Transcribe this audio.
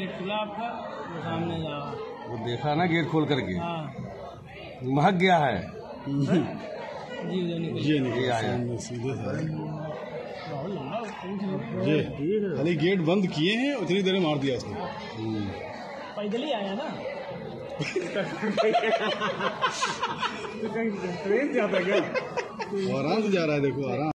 Gate खुला आपका, वो सामने जा। वो देखा ना गेट खोल करके, हाँ महक गया है। जी ये आया सीधे खाली गेट बंद किए हैं, उतनी देर में मार दिया उसने। पैदल ही आया ना। ट्रेन जाता क्या? आराम से जा रहा है, देखो आराम।